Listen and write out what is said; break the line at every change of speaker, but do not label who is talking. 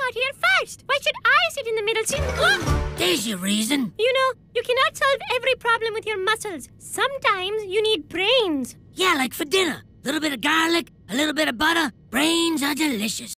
got here first. Why should I sit in the middle seat?
There's your reason.
You know, you cannot solve every problem with your muscles. Sometimes you need brains.
Yeah, like for dinner. A little bit of garlic, a little bit of butter. Brains are delicious.